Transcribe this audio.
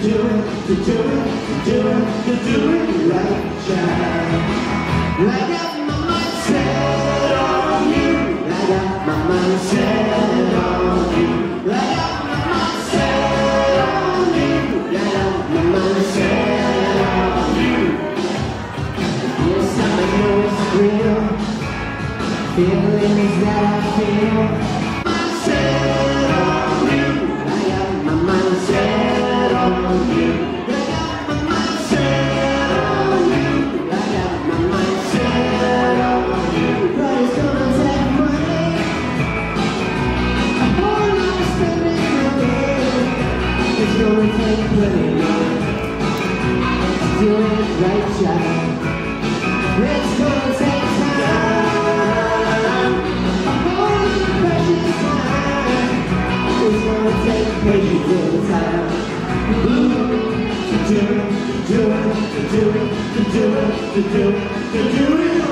right, child. I got my mind set on you. I got my mind set on you. I got my mind set on you. I got my mind set on you. Yes, I know it's real. Feelings that I feel. My set on you. I got my mind set on you. I got my mind set on you. I got my mind set on you. But it's gonna take money. A whole lot of spending money. It's gonna take plenty of money. Do it right, child. It's gonna take time. A whole lot of precious time. It's gonna take patience and time. Do it